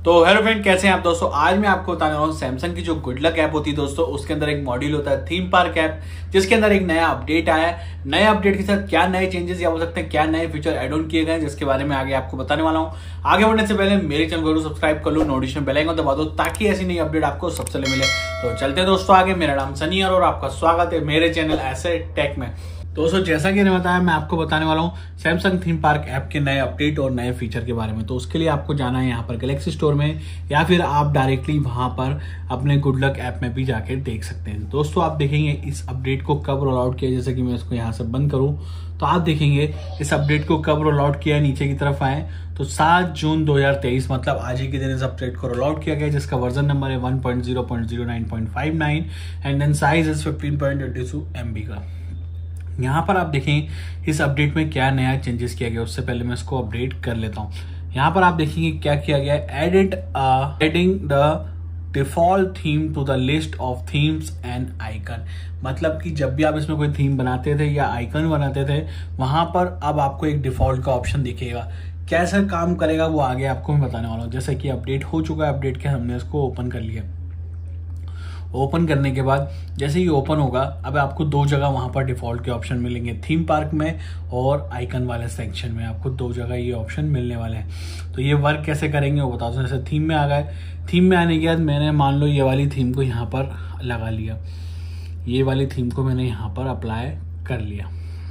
तो hello friend, कैसे हैं आप दोस्तों। आज मैं आपको बताने वाला हूँ सैमसंग की जो गुड लक ऐप होती है दोस्तों, उसके अंदर एक मॉड्यूल होता है थीम पार्क ऐप, जिसके अंदर एक नया अपडेट आया है। नए अपडेट के साथ क्या नए चेंजेस या हो सकते हैं, क्या नए फीचर एड ऑन किए गए हैं, जिसके बारे में आगे आपको बताने वाला हूँ। आगे बढ़ने से पहले मेरे चैनल को सब्सक्राइब कर लो, नोटिफिकेशन बेल आइकन दबा दो ताकि ऐसी नई अपडेट आपको सबसे पहले मिले। तो चलते हैं दोस्तों आगे। मेरा नाम सनी और आपका स्वागत है मेरे चैनल ऐसे टेक में। दोस्तों जैसा कि मैंने बताया, मैं आपको बताने वाला हूँ सैमसंग थीम पार्क ऐप के नए अपडेट और नए फीचर के बारे में। तो उसके लिए आपको जाना है यहाँ पर गैलेक्सी स्टोर में, या फिर आप डायरेक्टली वहां पर अपने गुड लक ऐप में भी जाके देख सकते हैं। दोस्तों आप देखेंगे इस अपडेट को कब रोल आउट किया। जैसे कि मैं इसको यहाँ से बंद करूँ तो आप देखेंगे इस अपडेट को कब रोल आउट किया। नीचे की तरफ आए तो 7 जून 2023, मतलब आज ही के दिन इस अपडेट को रोल आउट किया गया, जिसका वर्जन नंबर है 1.0.09.59 and then size is 15.22 MB का। यहाँ पर आप देखें इस अपडेट में क्या नया चेंजेस किया गया। उससे पहले मैं इसको अपडेट कर लेता हूँ। यहाँ पर आप देखेंगे क्या किया गया है, adding the default theme to the list of themes and icon. मतलब कि जब भी आप इसमें कोई थीम बनाते थे या आइकन बनाते थे, वहां पर अब आपको एक डिफॉल्ट का ऑप्शन दिखेगा। कैसे काम करेगा वो आगे आपको मैं बताने वाला हूँ। जैसे कि अपडेट हो चुका है, अपडेट के हमने इसको ओपन कर लिया। ओपन करने के बाद जैसे ही ओपन होगा, अब आपको दो जगह वहां पर डिफॉल्ट के ऑप्शन मिलेंगे, थीम पार्क में और आइकन वाले सेक्शन में। आपको दो जगह ये ऑप्शन मिलने वाले हैं। तो ये वर्क कैसे करेंगे वो बताता हूँ। जैसे थीम में आ गए, थीम में आने के बाद मैंने मान लो ये वाली थीम को यहाँ पर लगा लिया, ये वाली थीम को मैंने यहाँ पर अप्लाई कर लिया।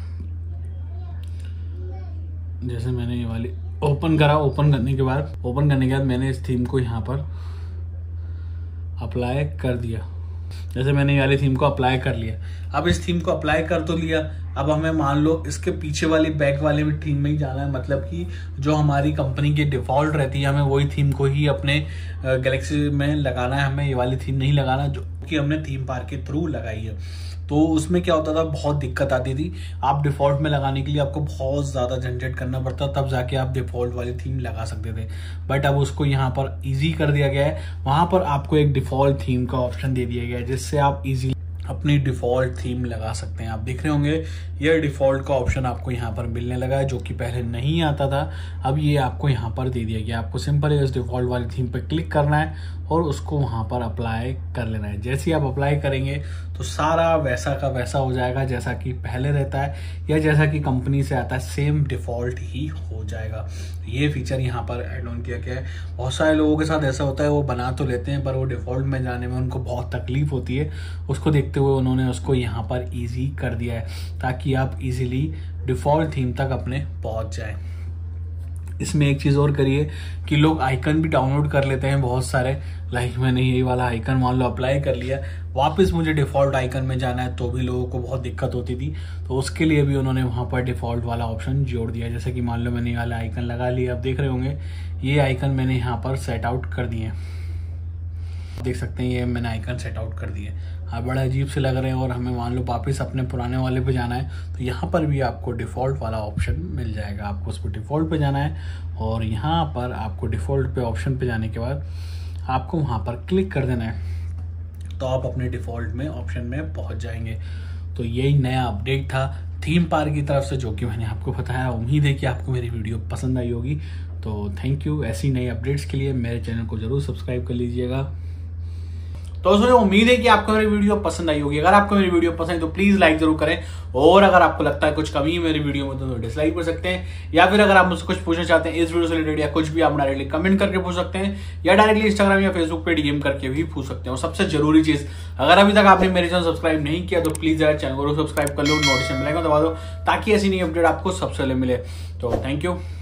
जैसे मैंने ये वाली ओपन करा, ओपन करने के बाद मैंने इस थीम को यहाँ पर अप्लाई कर दिया। जैसे मैंने ये वाली थीम को अप्लाई कर लिया। अब इस थीम को अप्लाई कर तो लिया, अब हमें मान लो इसके पीछे वाली बैक वाले भी थीम में ही जाना है। मतलब कि जो हमारी कंपनी की डिफॉल्ट रहती है, हमें वही थीम को ही अपने गैलेक्सी में लगाना है। हमें ये वाली थीम नहीं लगाना जो कि हमने थीम पार्क के थ्रू लगाई है। तो उसमें क्या होता था, बहुत दिक्कत आती थी। आप डिफॉल्ट में लगाने के लिए आपको बहुत ज्यादा झंझट करना पड़ता, तब जाके आप डिफॉल्ट वाली थीम लगा सकते थे। बट अब उसको यहाँ पर इजी कर दिया गया है। वहां पर आपको एक डिफॉल्ट थीम का ऑप्शन दे दिया गया है, जिससे आप इजीली अपनी डिफॉल्ट थीम लगा सकते हैं। आप देख रहे होंगे ये डिफॉल्ट का ऑप्शन आपको यहाँ पर मिलने लगा है, जो कि पहले नहीं आता था। अब ये आपको यहाँ पर दे दिया गया। आपको सिंपल इस डिफॉल्ट वाली थीम पर क्लिक करना है और उसको वहां पर अप्लाई कर लेना है। जैसे ही आप अप्लाई करेंगे तो सारा वैसा का वैसा हो जाएगा जैसा कि पहले रहता है, या जैसा कि कंपनी से आता है सेम डिफॉल्ट ही हो जाएगा। ये फीचर यहाँ पर एड ऑन किया गया है। बहुत सारे लोगों के साथ ऐसा होता है, वो बना तो लेते हैं पर वो डिफॉल्ट में जाने में उनको बहुत तकलीफ होती है। उसको देखते हुए उन्होंने उसको यहाँ पर ईजी कर दिया है, ताकि आप इजीली डिफॉल्ट थीम तक अपने पहुंच जाए। इसमें एक चीज और करिए कि लोग आइकन भी डाउनलोड कर लेते हैं बहुत सारे। लाइक मैंने यही वाला आइकन मान लो अप्लाई कर लिया, वापस मुझे डिफॉल्ट आइकन में जाना है तो भी लोगों को बहुत दिक्कत होती थी। तो उसके लिए भी उन्होंने वहां पर डिफॉल्ट वाला ऑप्शन जोड़ दिया। जैसे कि मान लो मैंने ये वाला आइकन लगा लिया, आप देख रहे होंगे ये आइकन मैंने यहाँ पर सेट आउट कर दिए। देख सकते हैं ये मैंने आइकन सेट आउट कर दिए। हाँ, बड़ा अजीब से लग रहे हैं। और हमें मान लो वापस अपने पुराने वाले पे जाना है तो यहाँ पर भी आपको डिफॉल्ट वाला ऑप्शन मिल जाएगा। आपको उस पर डिफॉल्ट पे जाना है और यहाँ पर आपको डिफॉल्ट पे ऑप्शन पे जाने के बाद आपको वहाँ पर क्लिक कर देना है, तो आप अपने डिफॉल्ट में ऑप्शन में पहुँच जाएंगे। तो यही नया अपडेट था थीम पार्क की तरफ से, जो कि मैंने आपको बताया। उम्मीद है कि आपको मेरी वीडियो पसंद आई होगी। तो थैंक यू। ऐसी नई अपडेट्स के लिए मेरे चैनल को जरूर सब्सक्राइब कर लीजिएगा। तो दोस्तों उम्मीद है कि आपको मेरी वीडियो पसंद आई होगी। अगर आपको मेरी वीडियो पसंद है तो प्लीज लाइक जरूर करें, और अगर आपको लगता है कुछ कमी है मेरी वीडियो में तो डिसलाइक कर सकते हैं, या फिर अगर आप मुझसे कुछ पूछना चाहते हैं इस वीडियो से रिलेटेड या कुछ भी, आप डायरेक्टली कमेंट करके पूछ सकते हैं, या डायरेक्टली इंस्टाग्राम या फेसबुक पे डीएम करके भी पूछ सकते हैं। और सबसे जरूरी चीज, अगर अभी तक आपने मेरे चैनल सब्सक्राइब नहीं किया तो प्लीज यार चैनल को सब्सक्राइब कर लो, नोटिफिकेशन बेल आइकन दबा दो ताकि ऐसी नई अपडेट आपको सबसे पहले मिले। तो थैंक यू।